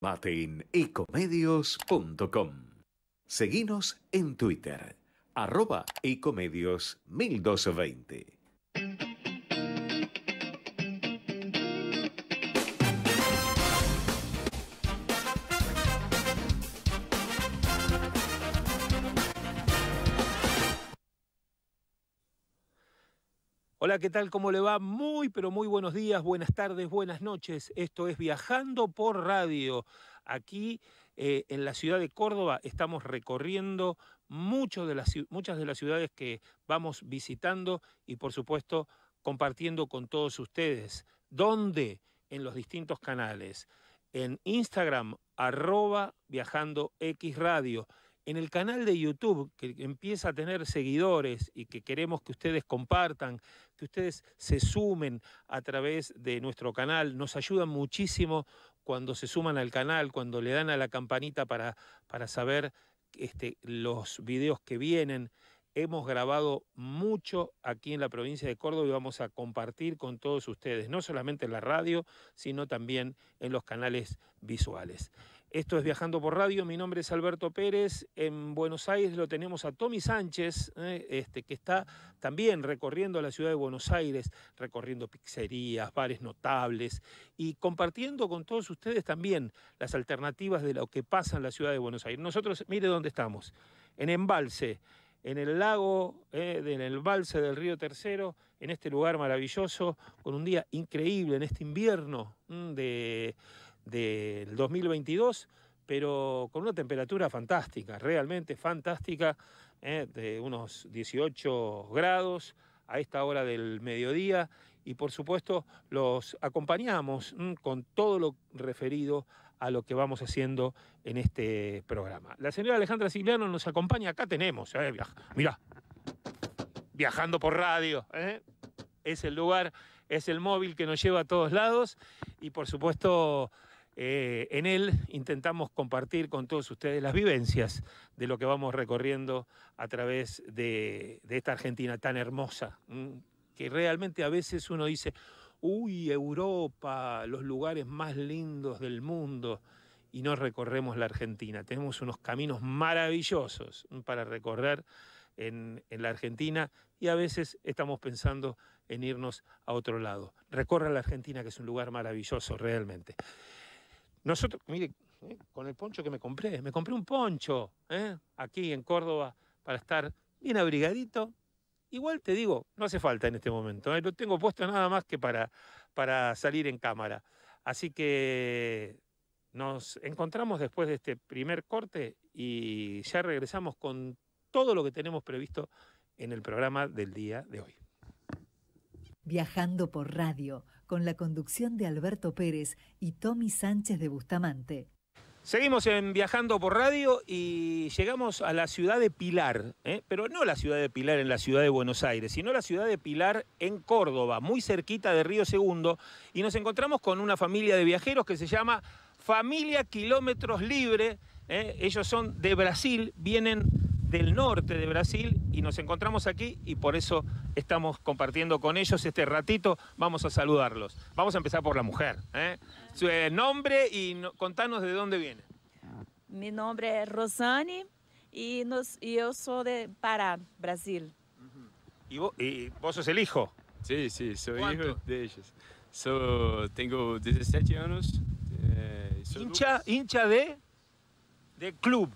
Mate en ecomedios.com. Seguinos en Twitter, @ecomedios1220. Hola, ¿qué tal? ¿Cómo le va? Muy, pero muy buenos días, buenas tardes, buenas noches. Esto es Viajando por Radio. Aquí en la ciudad de Córdoba estamos recorriendo muchas de las ciudades que vamos visitando y, por supuesto, compartiendo con todos ustedes. ¿Dónde? En los distintos canales. En Instagram, @viajandoxradio. En el canal de YouTube, que empieza a tener seguidores y que queremos que ustedes compartan, que ustedes se sumen a través de nuestro canal. Nos ayudan muchísimo cuando se suman al canal, cuando le dan a la campanita para saber los videos que vienen. Hemos grabado mucho aquí en la provincia de Córdoba y vamos a compartir con todos ustedes, no solamente en la radio, sino también en los canales visuales. Esto es Viajando por Radio, mi nombre es Alberto Pérez. En Buenos Aires lo tenemos a Tommy Sánchez, que está también recorriendo la ciudad de Buenos Aires, recorriendo pizzerías, bares notables y compartiendo con todos ustedes también las alternativas de lo que pasa en la ciudad de Buenos Aires. Nosotros, mire dónde estamos, en Embalse, en el lago, en el embalse del Río Tercero, en este lugar maravilloso, con un día increíble en este invierno del 2022, pero con una temperatura fantástica, realmente fantástica, de unos 18 grados a esta hora del mediodía, y por supuesto los acompañamos con todo lo referido a lo que vamos haciendo en este programa. La señora Alejandra Sigliano nos acompaña, acá tenemos, mirá, Viajando por Radio, es el lugar, es el móvil que nos lleva a todos lados, y por supuesto en él intentamos compartir con todos ustedes las vivencias de lo que vamos recorriendo a través de esta Argentina tan hermosa, que realmente a veces uno dice, uy, Europa, los lugares más lindos del mundo, y no recorremos la Argentina. Tenemos unos caminos maravillosos para recorrer en la Argentina, y a veces estamos pensando en irnos a otro lado. Recorra la Argentina, que es un lugar maravilloso realmente. Nosotros, mire, con el poncho que me compré un poncho aquí en Córdoba para estar bien abrigadito. Igual te digo, no hace falta en este momento, lo tengo puesto nada más que para salir en cámara. Así que nos encontramos después de este primer corte y ya regresamos con todo lo que tenemos previsto en el programa del día de hoy. Viajando por Radio, con la conducción de Alberto Pérez y Tommy Sánchez de Bustamante. Seguimos en Viajando por Radio y llegamos a la ciudad de Pilar, pero no la ciudad de Pilar en la ciudad de Buenos Aires, sino la ciudad de Pilar en Córdoba, muy cerquita de Río Segundo, y nos encontramos con una familia de viajeros que se llama Familia Kilómetros Libre. Ellos son de Brasil, vienen del norte de Brasil y nos encontramos aquí y por eso estamos compartiendo con ellos este ratito. Vamos a saludarlos. Vamos a empezar por la mujer. Su nombre y contanos de dónde viene. Mi nombre es Rosane y yo soy de Pará, Brasil. ¿Y vos sos el hijo? Sí, soy ¿Cuánto? hijo de ellos. Tengo 17 años. Hincha de club.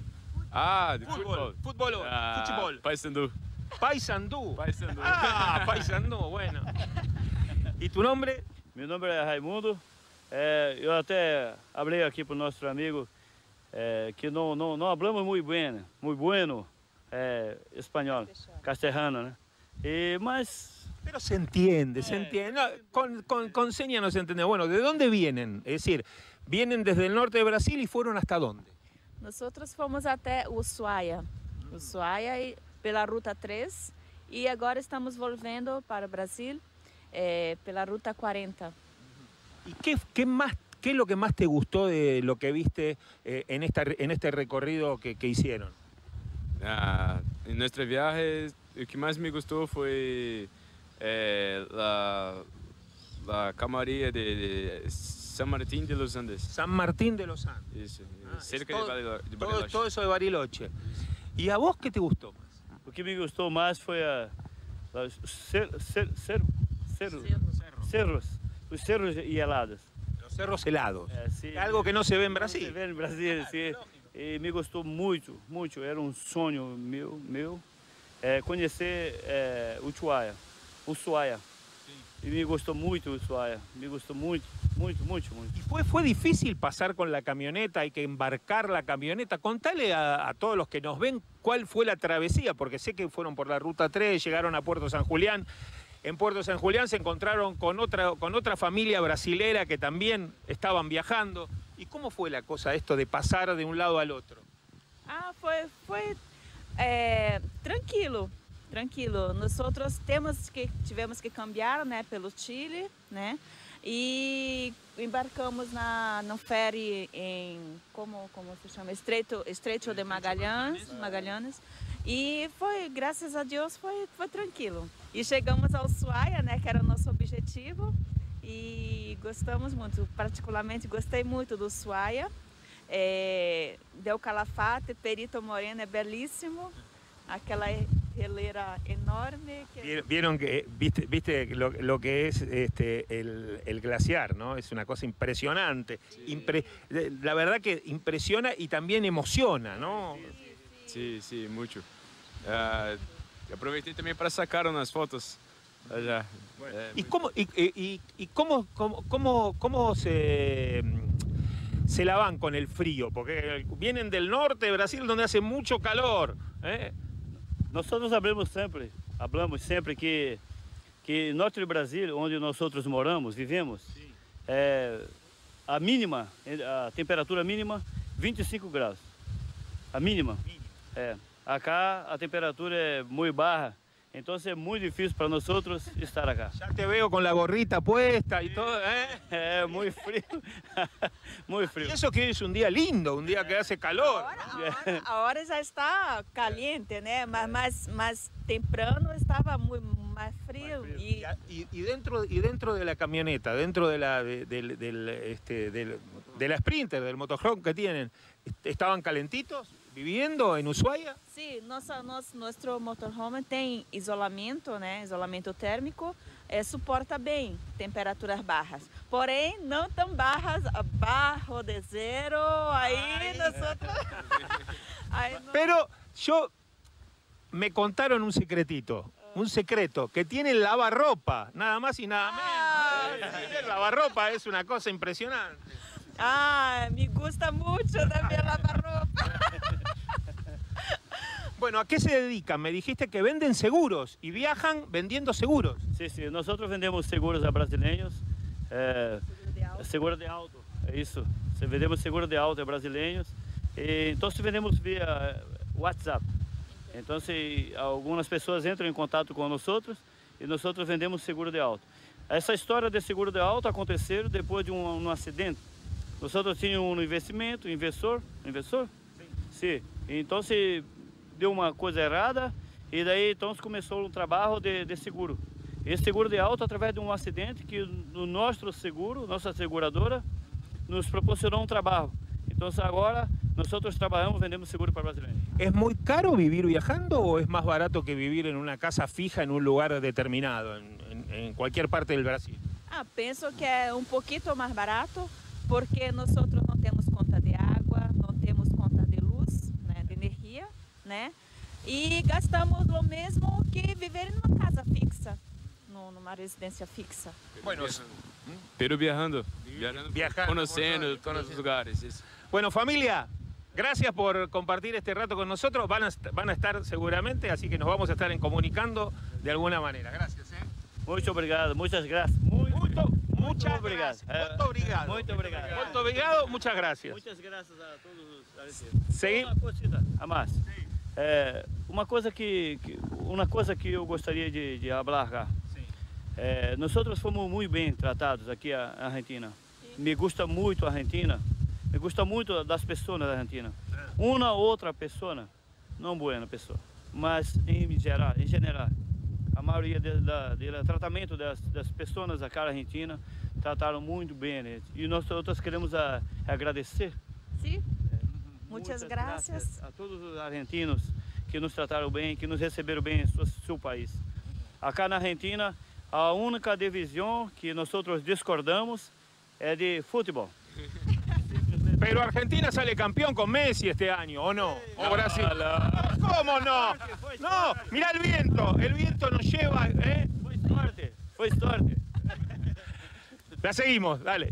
De Fútbol. Fútbol. Paysandú. Paysandú. Paysandú. Paysandú, bueno. ¿Y tu nombre? Meu nome é Raimundo. Eu até falei aqui para o nosso amigo que não falamos muito bueno espanhol, castelhano, né? Pero se entiende. No, con señas no se entiende. Bueno, ¿de dónde vienen? Es decir, vienen desde el norte de Brasil y fueron ¿hasta dónde? Nosotros fomos até Ushuaia, pela Ruta 3, e agora estamos volvendo para o Brasil pela Ruta 40. ¿Y qué es lo que más te gustó de lo que viste en este recorrido que hicieron? En nuestro viaje, lo que más me gustó fue la camaría de San Martín de los Andes. San Martín de los Andes. Isso, Ah, cerca todo, de todo, Bariloche. todo eso de Bariloche. ¿Y a vos qué te gustó más? O que me gostou mais foi os cerros e heladas. Los cerros helados. Sim, Algo que no se ve en não se Brasil. vê no Brasil, sim. E me gostou muito, muito. Era um sonho meu conhecer Ushuaia. E me gostou muito Ushuaia. Me gostou muito. ¿Y fue difícil pasar con la camioneta? Hay que embarcar la camioneta. Contale a todos los que nos ven cuál fue la travesía, porque sé que fueron por la Ruta 3, llegaron a Puerto San Julián. En Puerto San Julián se encontraron con otra familia brasilera que también estaban viajando. ¿Y cómo fue la cosa esto de pasar de un lado al otro? Ah, foi tranquilo. Nosotros tivemos que cambiar, né, pelo Chile, né? E embarcamos no ferry em como se chama, Estreito de Magallanes. E foi, graças a Deus, foi tranquilo. E chegamos ao Ushuaia, né, que era o nosso objetivo, e gostamos muito. Particularmente gostei muito do Ushuaia. Del Calafate, Perito Moreno é belíssimo. Aquela hilera enorme. Vieron que, viste lo que es el glaciar, ¿no? Es una cosa impresionante. Sí. La verdad que impresiona y también emociona, ¿no? Sí, mucho. Aproveité también para sacar unas fotos allá. ¿Y cómo se la van con el frío? Porque vienen del norte de Brasil donde hace mucho calor, ¿eh? Nosotros hablamos sempre que norte do Brasil, onde nós vivemos, a temperatura mínima 25 graus. A mínima. Acá a temperatura é muito baixa, então é muito difícil para nós estar acá. Ya te veo con la gorrita puesta y todo, ¿eh? Muy frío. Muy frío. Y eso que es un día lindo, un día que hace calor. Ahora já está caliente, né? Mas temprano estava mais frio. Y dentro de la camioneta, dentro de la Sprinter, del motorhome que tienen, ¿estaban calentitos viviendo en Ushuaia? Sim, nosso motorhome tem isolamento, né? Isolamento térmico, suporta bem temperaturas bajas. Porém, não tão bajas, abaixo de zero. Pero me contaron un secreto, que tiene lavarropa, nada más y nada menos. Tener lavarropa es una cosa impresionante. Me gusta mucho también lavarropa. Bueno, ¿a qué se dedican? Me dijiste que venden seguros y viajan vendiendo seguros. Sí, nosotros vendemos seguros a brasileños, seguro de auto, é isso. Vendemos seguro de auto a brasileños, então vendemos via WhatsApp. Então algumas pessoas entram em contato com nós e nós vendemos seguro de auto. Essa história de seguro de auto aconteceu depois de um acidente. Nós tínhamos um investidor. Sim. Então deu uma coisa errada e daí então começou um trabalho de seguro. Esse seguro de auto através de um acidente que o nosso seguro, nossa seguradora, nos proporcionou um trabalho. Então agora nós trabalhamos, vendemos seguro para brasileiros. ¿Es muy caro vivir viajando o es más barato que vivir en una casa fija en un lugar determinado, en cualquier parte del Brasil? Penso que é pouquinho mais barato, porque nós não temos conta de água, não temos conta de luz, né, de energia, né? E gastamos o mesmo que viver em uma casa fixa, numa residência fixa. Bueno, Pero viajando, conociendo por todos los lugares. Eso. Bueno, familia, gracias por compartir este rato con nosotros. Van a estar seguramente, así que nos vamos a estar comunicando de alguna manera. Gracias. Muito obrigado, muchas gracias. Muchas obrigado. Muito obrigado. Muito obrigado. Muito obrigado, muchas gracias. Muitas graças a todos. Seguimos. Uma coisa a mais. Uma coisa que eu gostaria de falar cá. Nós fomos muito bem tratados aqui na Argentina. Me gusta muito a Argentina. Me gusta muito das pessoas da Argentina. Uma outra pessoa, não boa pessoa, mas em geral, a maioria do tratamento das pessoas aqui na Argentina trataram muito bem, né? E nós queremos agradecer. Sim, muitas graças a todos os argentinos que nos trataram bem, que nos receberam bem em seu país. Acá na Argentina, a única divisão que nós discordamos é de futebol. Pero Argentina sale campeón con Messi este año, ¿o no? ¿O Brasil? ¿Cómo no? No, mirá el viento nos lleva, ¿eh? Fue suerte. La seguimos, dale.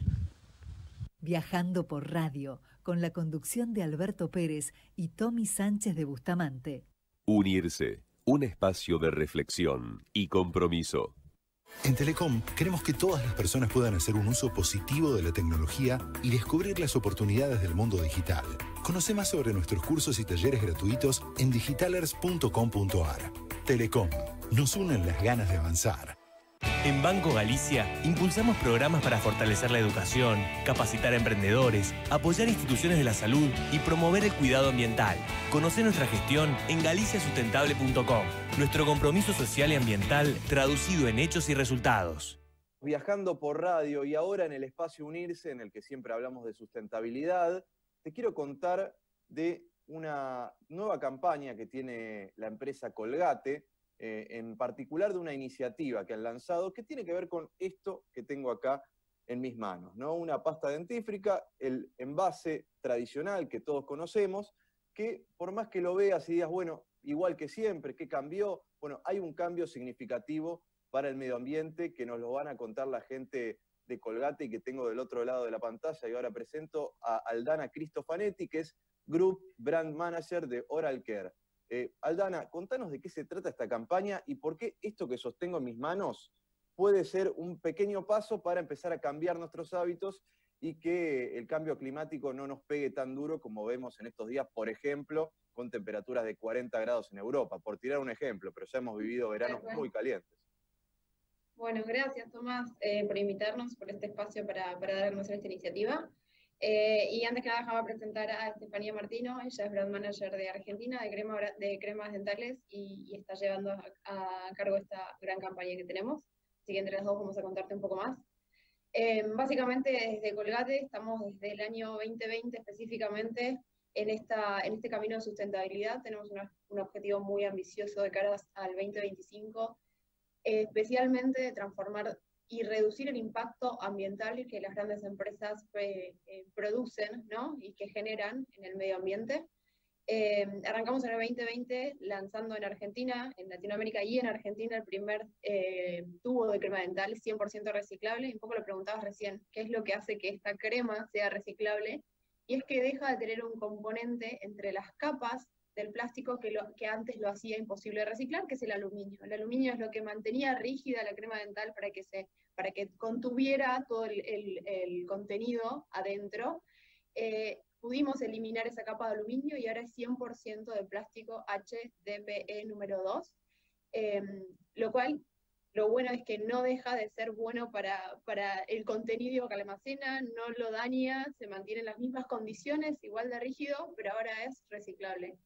Viajando por radio, con la conducción de Alberto Pérez y Tommy Sánchez de Bustamante. Unirse, un espacio de reflexión y compromiso. En Telecom queremos que todas las personas puedan hacer un uso positivo de la tecnología y descubrir las oportunidades del mundo digital. Conoce más sobre nuestros cursos y talleres gratuitos en digitalers.com.ar. Telecom, nos unen las ganas de avanzar. En Banco Galicia impulsamos programas para fortalecer la educación, capacitar a emprendedores, apoyar instituciones de la salud y promover el cuidado ambiental. Conoce nuestra gestión en galiciasustentable.com. Nuestro compromiso social y ambiental traducido en hechos y resultados. Viajando por radio y ahora en el espacio Unirse, en el que siempre hablamos de sustentabilidad, te quiero contar de una nueva campaña que tiene la empresa Colgate, en particular de una iniciativa que han lanzado que tiene que ver con esto que tengo acá en mis manos, ¿no? Una pasta dentífrica, el envase tradicional que todos conocemos, que por más que lo veas y digas, bueno, igual que siempre, ¿qué cambió? Bueno, hay un cambio significativo para el medio ambiente que nos lo van a contar la gente de Colgate y que tengo del otro lado de la pantalla, y ahora presento a Aldana Cristofanetti, que es Group Brand Manager de Oral Care. Aldana, contanos de qué se trata esta campaña y por qué esto que sostengo en mis manos puede ser un pequeño paso para empezar a cambiar nuestros hábitos y que el cambio climático no nos pegue tan duro como vemos en estos días, por ejemplo, con temperaturas de 40 grados en Europa, por tirar un ejemplo, pero ya hemos vivido veranos muy calientes. Bueno, gracias Tomás por invitarnos, por este espacio para dar a conocer esta iniciativa. Y antes que nada, déjame presentar a Estefanía Martino. Ella es Brand Manager de Argentina de cremas dentales y está llevando a cargo esta gran campaña que tenemos. Así que entre las dos vamos a contarte un poco más. Básicamente desde Colgate estamos desde el año 2020 específicamente en este camino de sustentabilidad. Tenemos un objetivo muy ambicioso de cara al 2025, especialmente de transformar y reducir el impacto ambiental que las grandes empresas producen, ¿no? Y que generan en el medio ambiente. Arrancamos en el 2020 lanzando en Argentina, en Latinoamérica y en Argentina el primer tubo de crema dental 100% reciclable. Y un poco lo preguntabas recién, ¿qué es lo que hace que esta crema sea reciclable? Y es que deja de tener un componente entre las capas del plástico que antes lo hacía imposible de reciclar, que es el aluminio. El aluminio es lo que mantenía rígida la crema dental para que contuviera todo el contenido adentro. Pudimos eliminar esa capa de aluminio y ahora es 100% de plástico HDPE número 2, lo cual, lo bueno es que no deja de ser bueno para el contenido que almacena, no lo daña, se mantiene en las mismas condiciones, igual de rígido, pero ahora es reciclable.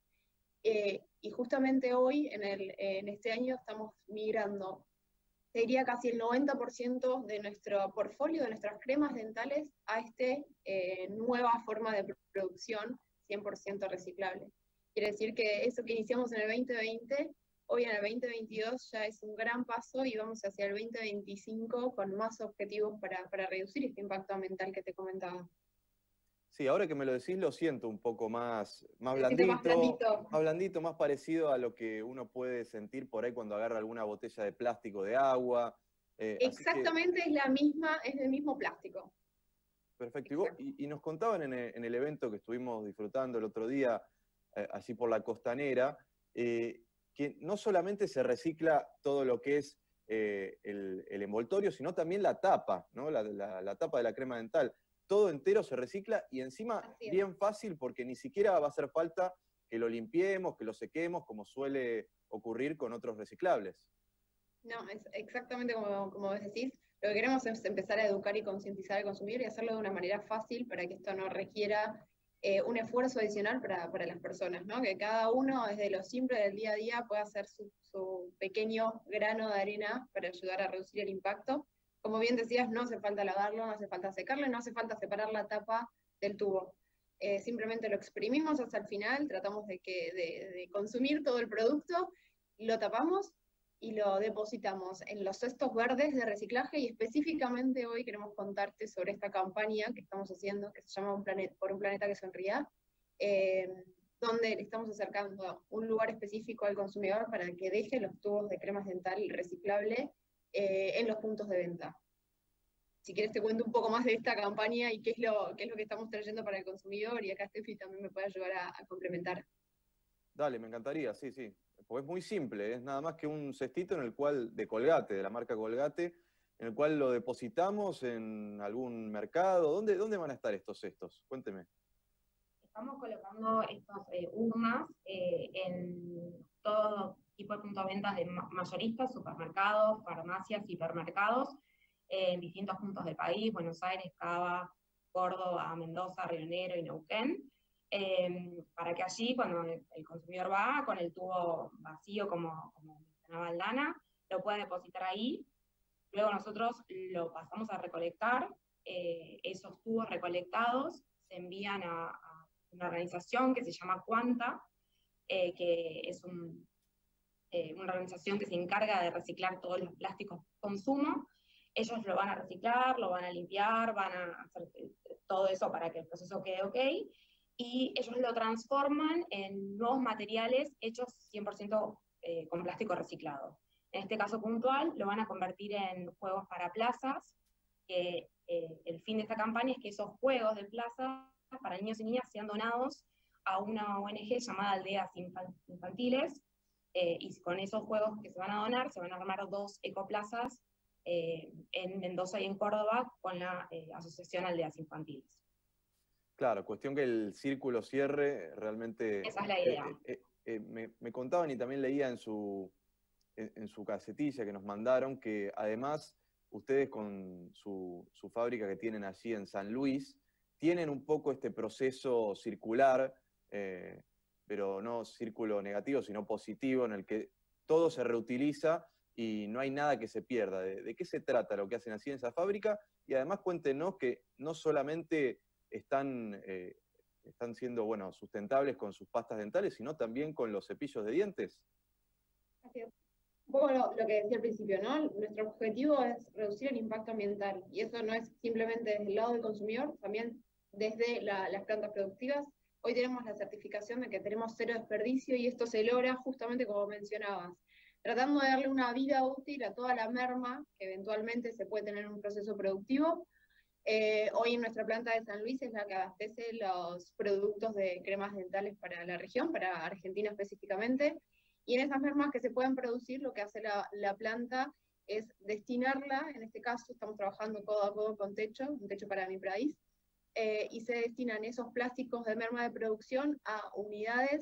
Y justamente hoy, en este año, estamos migrando, te diría casi el 90% de nuestro portfolio, de nuestras cremas dentales, a esta nueva forma de producción 100% reciclable. Quiere decir que eso que iniciamos en el 2020, hoy en el 2022 ya es un gran paso y vamos hacia el 2025 con más objetivos para reducir este impacto ambiental que te comentaba. Sí, ahora que me lo decís lo siento un poco más blandito, más parecido a lo que uno puede sentir por ahí cuando agarra alguna botella de plástico de agua. Exactamente, es el mismo plástico. Perfecto. Y nos contaban en el evento que estuvimos disfrutando el otro día, allí por la Costanera, que no solamente se recicla todo lo que es el envoltorio, sino también la tapa, ¿no? La tapa de la crema dental. Todo entero se recicla y encima bien fácil porque ni siquiera va a hacer falta que lo limpiemos, que lo sequemos, como suele ocurrir con otros reciclables. No, es exactamente como vos decís. Lo que queremos es empezar a educar y concientizar al consumidor y hacerlo de una manera fácil para que esto no requiera un esfuerzo adicional para las personas, ¿no? Que cada uno desde lo simple del día a día pueda hacer su pequeño grano de arena para ayudar a reducir el impacto. Como bien decías, no hace falta lavarlo, no hace falta secarlo, no hace falta separar la tapa del tubo. Simplemente lo exprimimos hasta el final, tratamos de consumir todo el producto, lo tapamos y lo depositamos en los cestos verdes de reciclaje, y específicamente hoy queremos contarte sobre esta campaña que estamos haciendo, que se llama Por un planeta que sonría, donde le estamos acercando un lugar específico al consumidor para que deje los tubos de cremas dental reciclable en los puntos de venta. Si quieres te cuento un poco más de esta campaña y qué es lo que estamos trayendo para el consumidor, y acá Steffi también me puede ayudar a complementar. Dale, me encantaría, sí, sí. Porque es muy simple, es nada más que un cestito en el cual, de Colgate, de la marca Colgate, en el cual lo depositamos en algún mercado. ¿Dónde van a estar estos cestos? Cuénteme. Estamos colocando estas urnas en todo tipo de puntos de venta de mayoristas, supermercados, farmacias, hipermercados, en distintos puntos del país: Buenos Aires, Cava, Córdoba, Mendoza, Río Negro y Neuquén, para que allí, cuando el consumidor va con el tubo vacío, como mencionaba Aldana, lo pueda depositar ahí. Luego nosotros lo pasamos a recolectar. Esos tubos recolectados se envían a una organización que se llama Quanta, que es una organización que se encarga de reciclar todos los plásticos de consumo. Ellos lo van a reciclar, lo van a limpiar, van a hacer todo eso para que el proceso quede ok, y ellos lo transforman en nuevos materiales hechos 100% con plástico reciclado. En este caso puntual, lo van a convertir en juegos para plazas, que el fin de esta campaña es que esos juegos de plaza para niños y niñas sean donados a una ONG llamada Aldeas Infantiles, y con esos juegos que se van a donar, se van a armar 2 ecoplazas en Mendoza y en Córdoba con la Asociación Aldeas Infantiles. Claro, cuestión que el círculo cierre realmente... Esa es la idea. Me contaban, y también leía en su casetilla que nos mandaron, que además ustedes con su fábrica que tienen allí en San Luis, tienen un poco este proceso circular, pero no círculo negativo, sino positivo, en el que todo se reutiliza y no hay nada que se pierda. ¿De qué se trata lo que hacen así en esa fábrica? Y además cuéntenos que no solamente están siendo, bueno, sustentables con sus pastas dentales, sino también con los cepillos de dientes. Así es. Un poco lo que decía al principio, ¿no? Nuestro objetivo es reducir el impacto ambiental, y eso no es simplemente desde el lado del consumidor, también desde las plantas productivas. Hoy tenemos la certificación de que tenemos 0 desperdicio, y esto se logra justamente como mencionabas, tratando de darle una vida útil a toda la merma que eventualmente se puede tener en un proceso productivo. Hoy en nuestra planta de San Luis es la que abastece los productos de cremas dentales para la región, para Argentina específicamente, y en esas mermas que se pueden producir, lo que hace la planta es destinarla. En este caso estamos trabajando codo a codo con un techo para mi país, y se destinan esos plásticos de merma de producción a unidades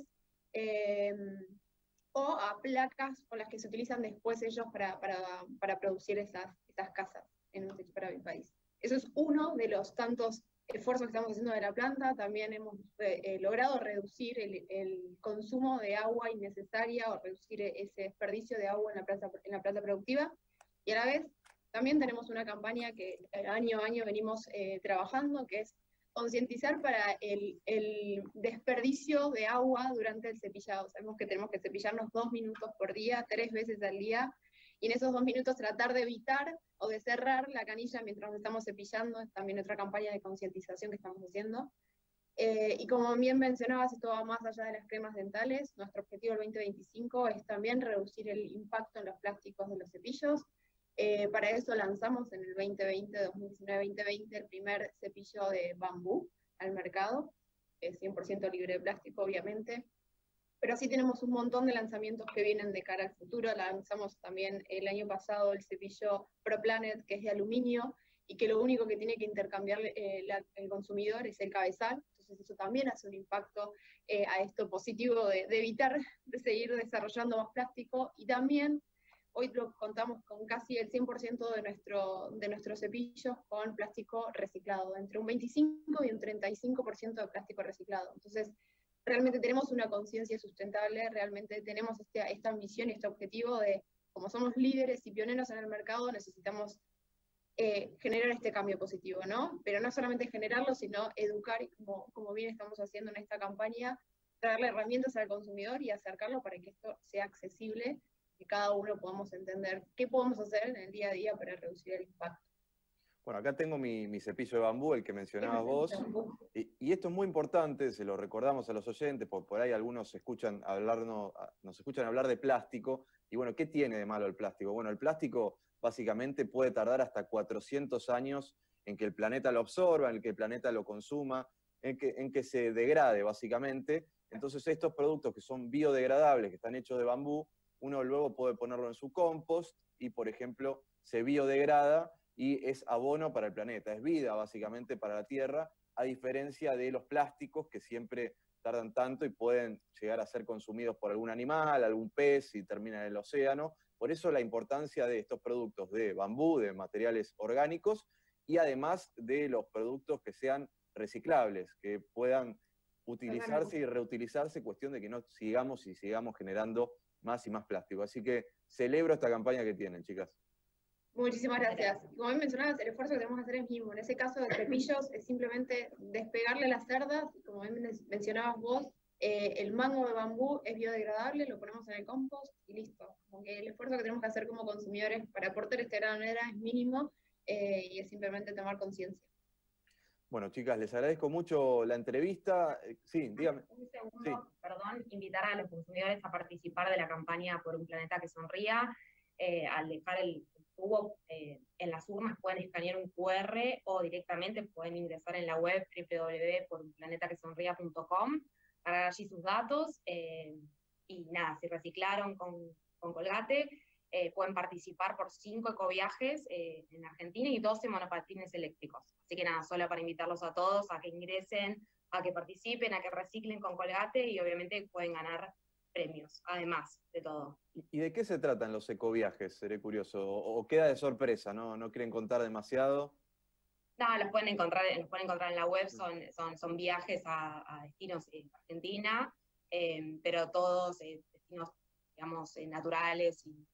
o a placas con las que se utilizan después ellos para producir esas casas en un techo para mi país. Eso es uno de los tantos esfuerzos que estamos haciendo de la planta. También hemos logrado reducir el consumo de agua innecesaria, o reducir ese desperdicio de agua en la planta productiva, y a la vez también tenemos una campaña que año a año venimos trabajando, que es concientizar para el desperdicio de agua durante el cepillado. Sabemos que tenemos que cepillarnos 2 minutos por día, 3 veces al día, y en esos 2 minutos tratar de evitar o de cerrar la canilla mientras nos estamos cepillando. Es también otra campaña de concientización que estamos haciendo. Y como bien mencionabas, esto va más allá de las cremas dentales. Nuestro objetivo del 2025 es también reducir el impacto en los plásticos de los cepillos. Para eso lanzamos en el 2019-2020 el primer cepillo de bambú al mercado, 100% libre de plástico, obviamente. Pero sí tenemos un montón de lanzamientos que vienen de cara al futuro. Lanzamos también el año pasado el cepillo ProPlanet, que es de aluminio, y que lo único que tiene que intercambiar el consumidor es el cabezal. Entonces eso también hace un impacto a esto positivo de evitar de seguir desarrollando más plástico. Y también hoy contamos con casi el 100% de nuestros cepillos con plástico reciclado, entre un 25 y un 35% de plástico reciclado. Entonces realmente tenemos una conciencia sustentable, realmente tenemos esta ambición y este objetivo de, como somos líderes y pioneros en el mercado, necesitamos generar este cambio positivo, ¿no? Pero no solamente generarlo, sino educar, y como bien estamos haciendo en esta campaña, darle herramientas al consumidor y acercarlo para que esto sea accesible, que cada uno podamos entender qué podemos hacer en el día a día para reducir el impacto. Bueno, acá tengo mi cepillo de bambú, el que mencionabas vos, y esto es muy importante, se lo recordamos a los oyentes, porque por ahí algunos nos escuchan hablar de plástico, y bueno, ¿qué tiene de malo el plástico? Bueno, el plástico básicamente puede tardar hasta 400 años en que el planeta lo absorba, en que el planeta lo consuma, en que se degrade básicamente. Entonces estos productos que son biodegradables, que están hechos de bambú, uno luego puede ponerlo en su compost y, por ejemplo, se biodegrada y es abono para el planeta, es vida básicamente para la Tierra, a diferencia de los plásticos que siempre tardan tanto y pueden llegar a ser consumidos por algún animal, algún pez y terminan en el océano. Por eso la importancia de estos productos de bambú, de materiales orgánicos, y además de los productos que sean reciclables, que puedan utilizarse y reutilizarse, cuestión de que no sigamos generando más y más plástico. Así que celebro esta campaña que tienen, chicas. Muchísimas gracias. Como bien mencionabas, el esfuerzo que tenemos que hacer es mínimo. En ese caso de cepillos es simplemente despegarle las cerdas, como bien mencionabas vos, el mango de bambú es biodegradable, lo ponemos en el compost y listo. Como que el esfuerzo que tenemos que hacer como consumidores para aportar este grano de arena es mínimo y es simplemente tomar conciencia. Bueno, chicas, les agradezco mucho la entrevista. Sí, dígame. Un segundo, sí. Perdón, invitar a los consumidores a participar de la campaña Por un Planeta que Sonría. Al dejar el tubo en las urnas pueden escanear un QR o directamente pueden ingresar en la web www.porunplanetaquesonría.com para dar allí sus datos. Y nada, si reciclaron con Colgate, pueden participar por 5 ecoviajes en Argentina y 12 monopatines eléctricos. Así que nada, solo para invitarlos a todos a que ingresen, a que participen, a que reciclen con Colgate y obviamente pueden ganar premios, además de todo. ¿Y de qué se tratan los ecoviajes? Seré curioso. ¿O queda de sorpresa? ¿No quieren contar demasiado? No, los pueden encontrar en la web, son viajes a destinos en Argentina, pero todos destinos, digamos, naturales y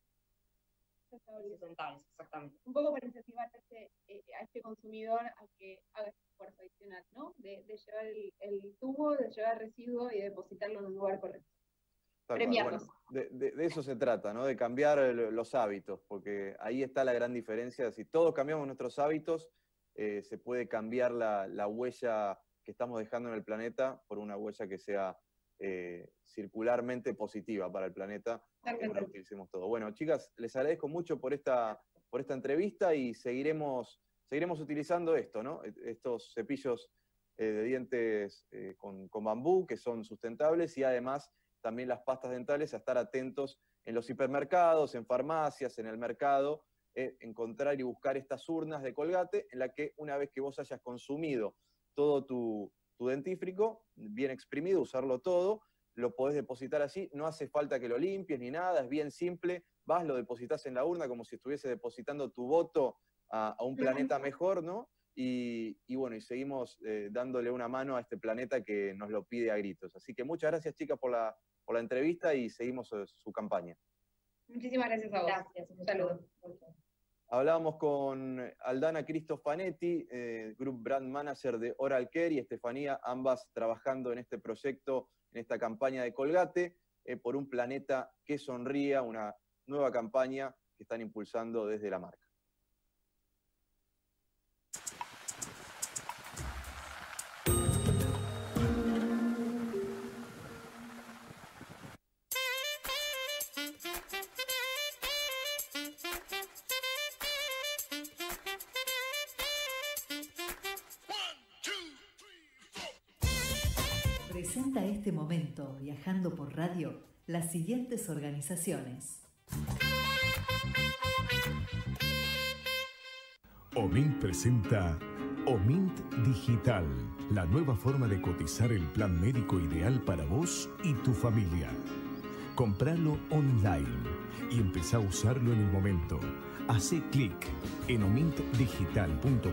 sustentables, exactamente. Un poco para incentivar a este consumidor a que haga este esfuerzo adicional, ¿no? De llevar el tubo, de llevar el residuo y depositarlo en un lugar correcto. Premiarlos. Bueno, de eso se trata, ¿no? De cambiar los hábitos, porque ahí está la gran diferencia. Si todos cambiamos nuestros hábitos, se puede cambiar la huella que estamos dejando en el planeta por una huella que sea circularmente positiva para el planeta, que no utilicemos todo. Bueno, chicas, les agradezco mucho por esta entrevista y seguiremos utilizando esto, ¿no? Estos cepillos de dientes con bambú, que son sustentables, y además también las pastas dentales, a estar atentos en los hipermercados, en farmacias, en el mercado, encontrar y buscar estas urnas de Colgate, en la que una vez que vos hayas consumido todo tu dentífrico, bien exprimido, usarlo todo, lo podés depositar allí, no hace falta que lo limpies ni nada, es bien simple, vas, lo depositas en la urna como si estuviese depositando tu voto a un planeta mejor, ¿no? Y bueno, y seguimos dándole una mano a este planeta que nos lo pide a gritos. Así que muchas gracias, chicas, por la entrevista y seguimos su campaña. Muchísimas gracias a vos. Gracias, un saludo. Hablábamos con Aldana Cristofanetti, Group Brand Manager de Oral Care, y Estefanía, ambas trabajando en este proyecto, en esta campaña de Colgate, por un planeta que sonría, una nueva campaña que están impulsando desde la marca. Presenta este momento, viajando por radio, las siguientes organizaciones. OMINT presenta OMINT Digital, la nueva forma de cotizar el plan médico ideal para vos y tu familia. Compralo online y empezá a usarlo en el momento. Hacé clic en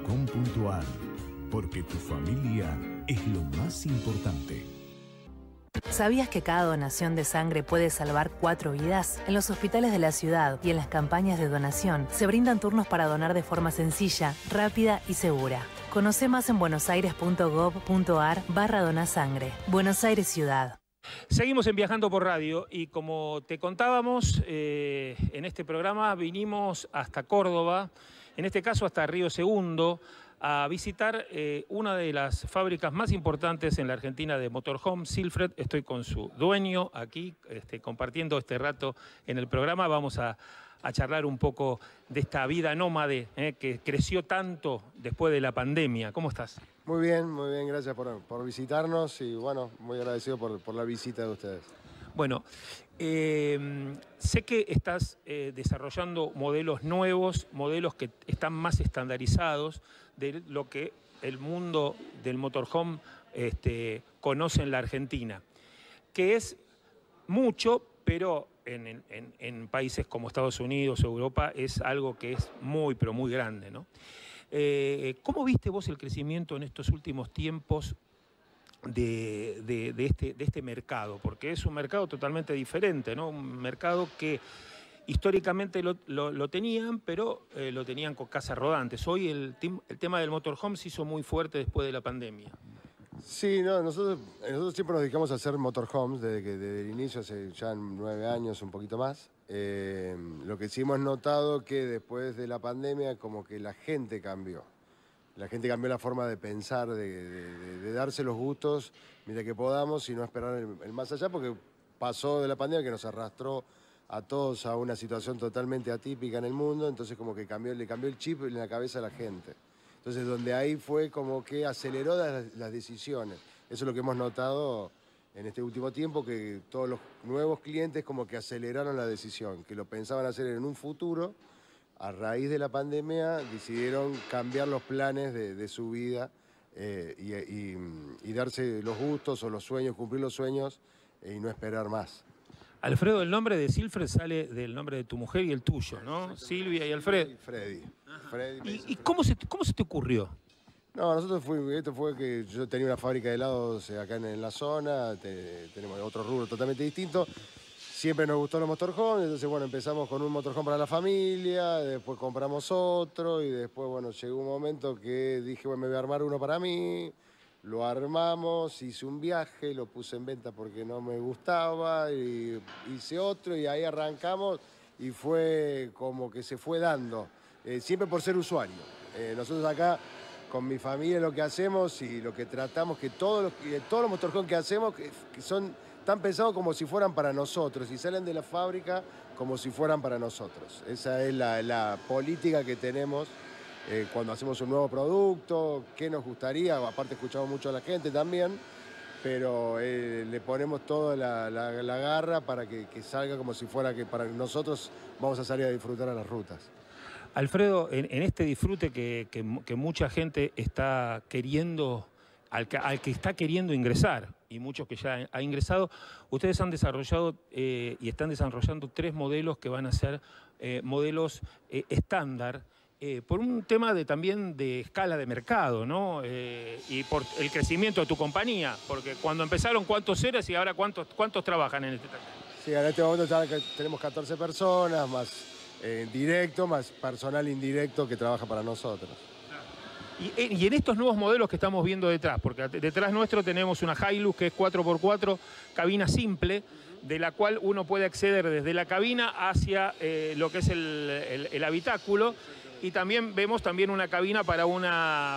omintdigital.com.ar, porque tu familia es lo más importante. ¿Sabías que cada donación de sangre puede salvar 4 vidas? En los hospitales de la ciudad y en las campañas de donación se brindan turnos para donar de forma sencilla, rápida y segura. Conoce más en buenosaires.gov.ar/donasangre. Buenos Aires Ciudad. Seguimos en Viajando por Radio y como te contábamos, en este programa vinimos hasta Córdoba, en este caso hasta Río Segundo, a visitar una de las fábricas más importantes en la Argentina de motorhome, Silfred. Estoy con su dueño aquí, compartiendo este rato en el programa. Vamos a charlar un poco de esta vida nómade que creció tanto después de la pandemia. ¿Cómo estás? Muy bien, gracias por visitarnos y bueno, muy agradecido por la visita de ustedes. Bueno, sé que estás desarrollando modelos nuevos, modelos que están más estandarizados de lo que el mundo del motorhome conoce en la Argentina, que es mucho, pero en países como Estados Unidos, Europa, es algo que es muy, pero muy grande, ¿no? ¿Cómo viste vos el crecimiento en estos últimos tiempos de este mercado? Porque es un mercado totalmente diferente, ¿no? Un mercado que históricamente lo tenían, pero lo tenían con casas rodantes. Hoy el tema del motorhome se hizo muy fuerte después de la pandemia. Sí, no, nosotros siempre nos dedicamos a hacer motorhomes desde el inicio, hace ya 9 años, un poquito más. Lo que sí hemos notado que después de la pandemia como que la gente cambió. La gente cambió la forma de pensar, de darse los gustos mientras que podamos y no esperar el más allá, porque pasó de la pandemia que nos arrastró a todos a una situación totalmente atípica en el mundo, entonces como que le cambió el chip en la cabeza a la gente. Entonces donde ahí fue como que aceleró las decisiones. Eso es lo que hemos notado en este último tiempo, que todos los nuevos clientes como que aceleraron la decisión, que lo pensaban hacer en un futuro. A raíz de la pandemia decidieron cambiar los planes de su vida y darse los gustos o los sueños, cumplir los sueños y no esperar más. Alfredo, el nombre de Silfred sale del nombre de tu mujer y el tuyo, ¿no? Silvia y Alfredo. Freddy. ¿Y cómo se te ocurrió? No, esto fue que yo tenía una fábrica de helados acá en la zona, tenemos otro rubro totalmente distinto. Siempre nos gustó los motorhomes, entonces bueno, empezamos con un motorhome para la familia, después compramos otro y después bueno, llegó un momento que dije, bueno, me voy a armar uno para mí, lo armamos, hice un viaje, lo puse en venta porque no me gustaba, y hice otro y ahí arrancamos y fue como que se fue dando, siempre por ser usuario. Nosotros acá con mi familia lo que hacemos y lo que tratamos, que todos los motorhomes que hacemos que están pensados como si fueran para nosotros y salen de la fábrica como si fueran para nosotros. Esa es la política que tenemos cuando hacemos un nuevo producto, qué nos gustaría, aparte escuchamos mucho a la gente también, pero le ponemos toda la garra para que salga como si fuera que para nosotros vamos a salir a disfrutar a las rutas. Alfredo, en este disfrute que mucha gente está queriendo, al que está queriendo ingresar, y muchos que ya han ingresado, ustedes han desarrollado y están desarrollando 3 modelos que van a ser modelos estándar, por un tema también de escala de mercado, ¿no? Y por el crecimiento de tu compañía, porque cuando empezaron, ¿cuántos eras y ahora cuántos trabajan en este taller? Sí, en este momento ya tenemos 14 personas, más directo, más personal indirecto que trabaja para nosotros. Y en estos nuevos modelos que estamos viendo detrás, porque detrás nuestro tenemos una Hilux que es 4x4, cabina simple, de la cual uno puede acceder desde la cabina hacia lo que es el habitáculo, y también vemos una cabina para una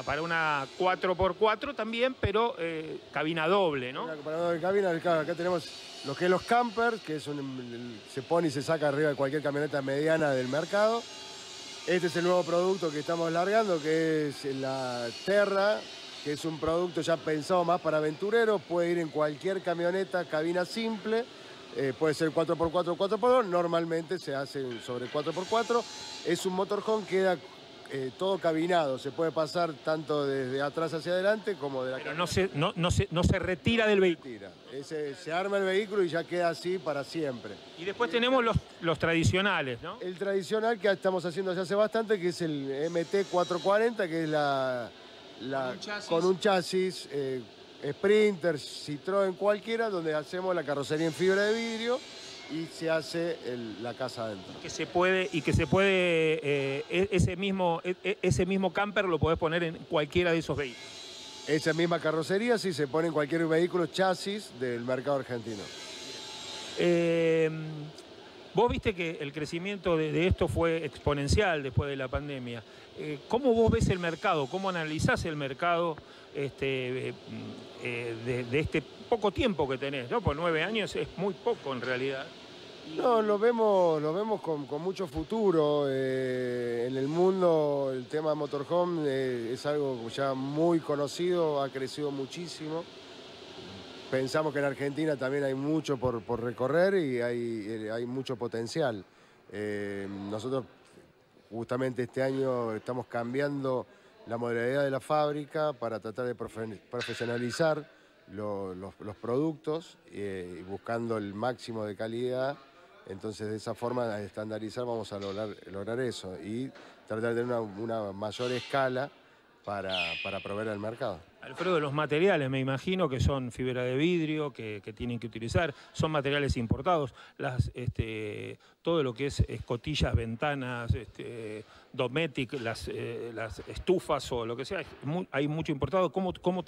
4x4 también, pero cabina doble, ¿no? Para cabina, acá tenemos lo que es los campers, que se pone y se saca arriba de cualquier camioneta mediana del mercado. Este es el nuevo producto que estamos largando, que es la Terra, que es un producto ya pensado más para aventureros, puede ir en cualquier camioneta, cabina simple, puede ser 4x4 o 4x2, normalmente se hace sobre 4x4. Es un motorhome que queda todo cabinado, se puede pasar tanto desde atrás hacia adelante como de la cabina. Pero no se retira del vehículo. Se arma el vehículo y ya queda así para siempre. Y después tenemos los tradicionales, ¿no? El tradicional que estamos haciendo ya hace bastante, que es el MT440, que es con un chasis Sprinter, Citroën, cualquiera, donde hacemos la carrocería en fibra de vidrio y se hace la casa adentro. Ese mismo camper lo podés poner en cualquiera de esos vehículos. Esa misma carrocería sí se pone en cualquier vehículo chasis del mercado argentino. Vos viste que el crecimiento de esto fue exponencial después de la pandemia. ¿Cómo vos ves el mercado? ¿Cómo analizás el mercado de este poco tiempo que tenés? ¿No? Por 9 años es muy poco en realidad. No, lo vemos con mucho futuro. En el mundo el tema motorhome es algo ya muy conocido, ha crecido muchísimo. Pensamos que en Argentina también hay mucho por recorrer y hay mucho potencial. Nosotros justamente este año estamos cambiando la modalidad de la fábrica para tratar de profesionalizar los productos y buscando el máximo de calidad. Entonces, de esa forma, al estandarizar, vamos a lograr eso y tratar de tener una mayor escala para proveer al mercado. Alfredo, los materiales, me imagino que son fibra de vidrio, que tienen que utilizar, son materiales importados, todo lo que es escotillas, ventanas, Dometic, las estufas o lo que sea, hay mucho importado. ¿Cómo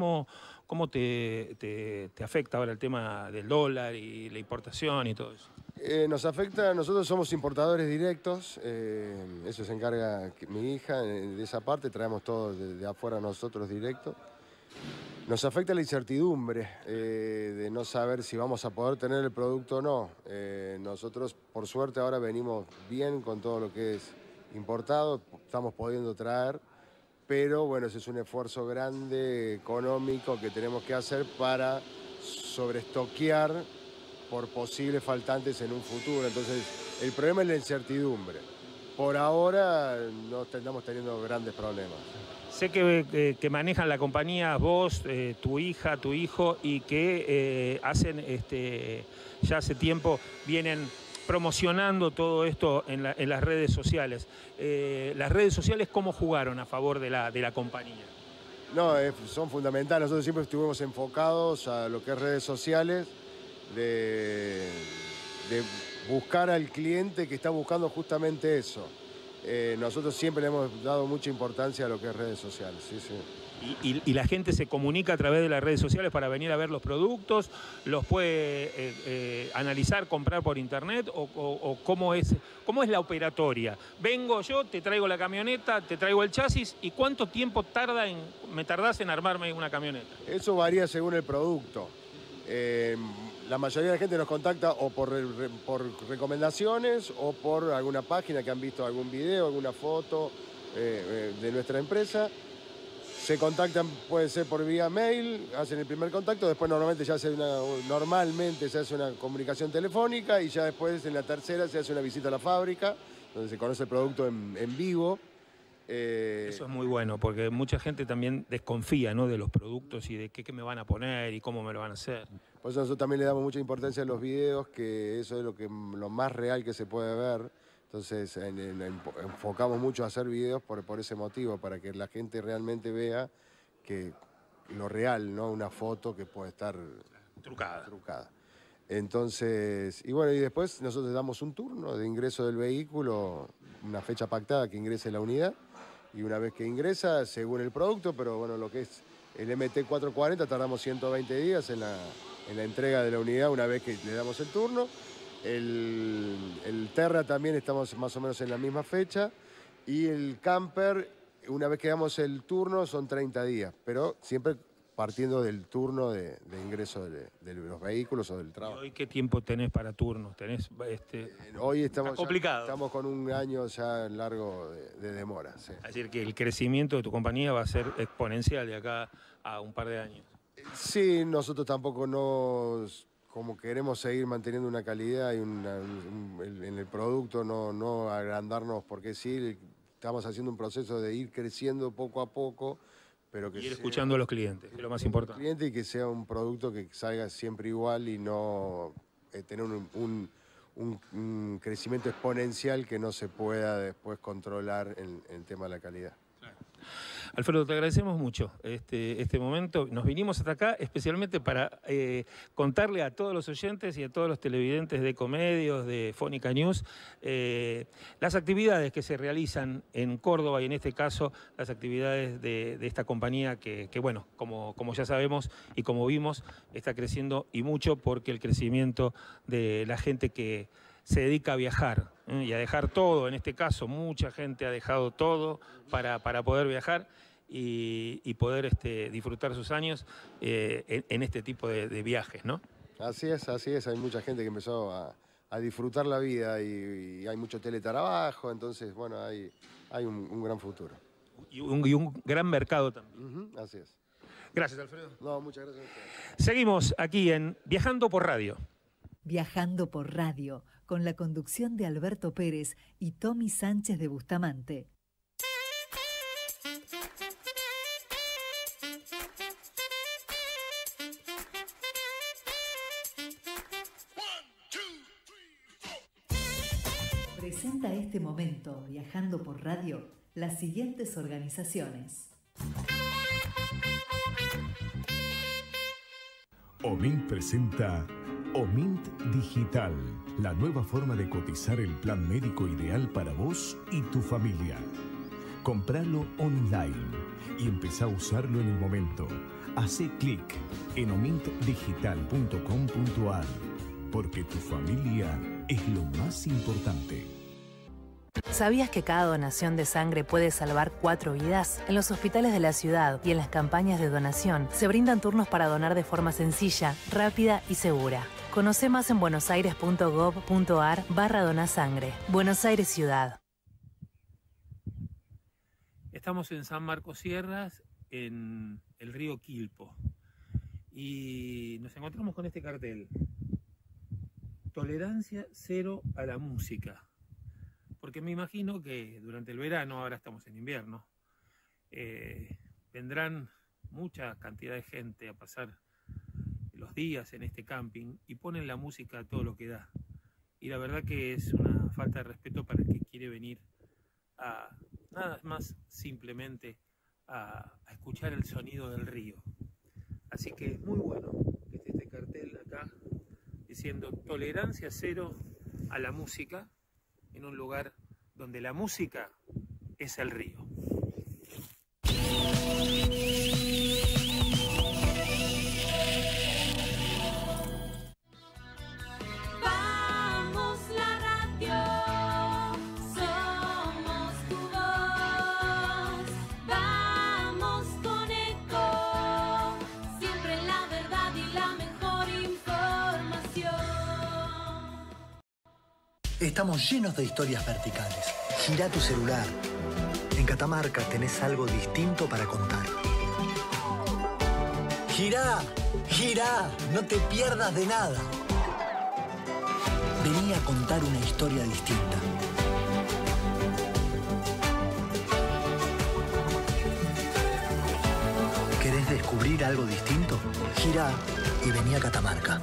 te afecta ahora el tema del dólar y la importación y todo eso? Nos afecta, nosotros somos importadores directos, eso se encarga mi hija de esa parte, traemos todo de afuera nosotros directo. Nos afecta la incertidumbre de no saber si vamos a poder tener el producto o no. Nosotros, por suerte, ahora venimos bien con todo lo que es importado, estamos pudiendo traer, pero bueno, ese es un esfuerzo grande, económico, que tenemos que hacer para sobreestoquear por posibles faltantes en un futuro. Entonces, el problema es la incertidumbre. Por ahora no estamos teniendo grandes problemas. Sé que manejan la compañía vos, tu hija, tu hijo, y que hacen, ya hace tiempo, vienen promocionando todo esto en las redes sociales. ¿Las redes sociales cómo jugaron a favor de la compañía? No, son fundamentales. Nosotros siempre estuvimos enfocados a lo que es redes sociales, de buscar al cliente que está buscando justamente eso. Nosotros siempre le hemos dado mucha importancia a lo que es redes sociales. Sí, sí. Y la gente se comunica a través de las redes sociales para venir a ver los productos, los puede analizar, comprar por internet, o cómo es la operatoria. Vengo yo, te traigo la camioneta, te traigo el chasis, ¿y cuánto tiempo me tardás en armarme una camioneta? Eso varía según el producto. La mayoría de la gente nos contacta o por recomendaciones o por alguna página que han visto algún video, alguna foto de nuestra empresa. Se contactan, puede ser por vía mail, hacen el primer contacto, después normalmente se hace una comunicación telefónica y ya después en la tercera se hace una visita a la fábrica, donde se conoce el producto en vivo. Eso es muy bueno, porque mucha gente también desconfía, ¿no?, de los productos y de qué me van a poner y cómo me lo van a hacer. Por eso nosotros también le damos mucha importancia a los videos, que eso es lo más real que se puede ver. Entonces enfocamos mucho a hacer videos por ese motivo, para que la gente realmente vea que lo real, no una foto que puede estar trucada. Entonces, y bueno, y después nosotros damos un turno de ingreso del vehículo, una fecha pactada que ingrese la unidad, y una vez que ingresa, según el producto, pero bueno, lo que es el MT440 tardamos 120 días en la entrega de la unidad una vez que le damos el turno. El Terra también estamos más o menos en la misma fecha, y el Camper, una vez que damos el turno, son 30 días, pero siempre partiendo del turno de ingreso de los vehículos o del trabajo. ¿Y hoy qué tiempo tenés para turnos? Hoy estamos complicado. Estamos con un año ya largo de demora. Sí. Es decir, que el crecimiento de tu compañía va a ser exponencial de acá a un par de años. Sí, nosotros tampoco como queremos seguir manteniendo una calidad y en el producto, no agrandarnos, porque sí, estamos haciendo un proceso de ir creciendo poco a poco, pero que ir escuchando a los clientes, que es lo más importante. Y que sea un producto que salga siempre igual y no tener un crecimiento exponencial que no se pueda después controlar en el tema de la calidad. Claro. Alfredo, te agradecemos mucho este momento. Nos vinimos hasta acá especialmente para contarle a todos los oyentes y a todos los televidentes de Ecomedios, de Fónica News, las actividades que se realizan en Córdoba y en este caso las actividades de esta compañía que bueno, como ya sabemos y como vimos, está creciendo y mucho porque el crecimiento de la gente que se dedica a viajar y a dejar todo. En este caso, mucha gente ha dejado todo para poder viajar y poder disfrutar sus años en este tipo de viajes, ¿no? Así es. Hay mucha gente que empezó a disfrutar la vida y hay mucho teletrabajo, entonces, bueno, hay un gran futuro. Y un gran mercado también. Así es. Gracias, Alfredo. No, muchas gracias a ustedes. Seguimos aquí en Viajando por Radio. Viajando por Radio, con la conducción de Alberto Pérez y Tommy Sánchez de Bustamante. Presenta este momento, Viajando por Radio, las siguientes organizaciones. OMINT presenta OMINT Digital, la nueva forma de cotizar el plan médico ideal para vos y tu familia. Compralo online y empezá a usarlo en el momento. Hacé clic en omintdigital.com.ar, porque tu familia es lo más importante. ¿Sabías que cada donación de sangre puede salvar 4 vidas? En los hospitales de la ciudad y en las campañas de donación se brindan turnos para donar de forma sencilla, rápida y segura. Conoce más en buenosaires.gov.ar/donasangre. Buenos Aires Ciudad. Estamos en San Marcos Sierras, en el río Quilpo. Y nos encontramos con este cartel. Tolerancia cero a la música. Porque me imagino que durante el verano, ahora estamos en invierno, vendrán mucha cantidad de gente a pasar los días en este camping y ponen la música a todo lo que da. Y la verdad que es una falta de respeto para el que quiere venir a nada más simplemente a escuchar el sonido del río. Así que es muy bueno que esté este cartel acá diciendo tolerancia cero a la música en un lugar donde la música es el río. Vamos la radio, somos tu voz. Vamos con Eco, siempre la verdad y la mejor información. Estamos llenos de historias verticales. Girá tu celular. En Catamarca tenés algo distinto para contar. Girá, girá, no te pierdas de nada. Vení a contar una historia distinta. ¿Querés descubrir algo distinto? Girá y vení a Catamarca.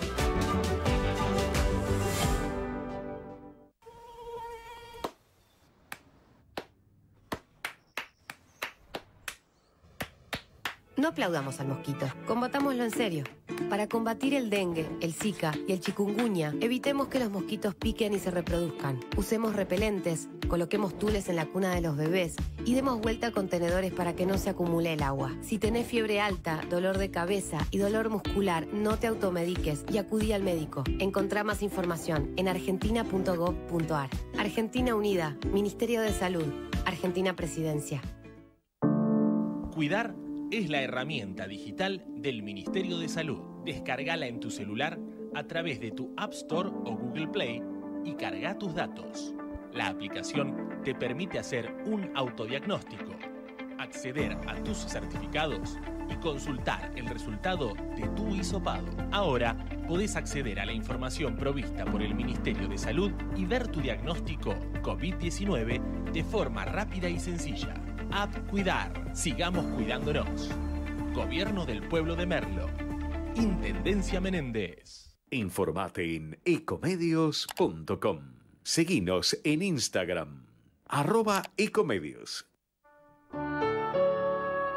No aplaudamos al mosquito, combatámoslo en serio. Para combatir el dengue, el zika y el chikungunya, evitemos que los mosquitos piquen y se reproduzcan. Usemos repelentes, coloquemos tules en la cuna de los bebés y demos vuelta a contenedores para que no se acumule el agua. Si tenés fiebre alta, dolor de cabeza y dolor muscular, no te automediques y acudí al médico. Encontrá más información en argentina.gov.ar. Argentina Unida, Ministerio de Salud, Argentina Presidencia. Cuidar es la herramienta digital del Ministerio de Salud. Descárgala en tu celular a través de tu App Store o Google Play y carga tus datos. La aplicación te permite hacer un autodiagnóstico, acceder a tus certificados y consultar el resultado de tu hisopado. Ahora podés acceder a la información provista por el Ministerio de Salud y ver tu diagnóstico COVID-19 de forma rápida y sencilla. App Cuidar. Sigamos cuidándonos. Gobierno del Pueblo de Merlo. Intendencia Menéndez. Informate en ecomedios.com. Seguinos en Instagram, @ecomedios.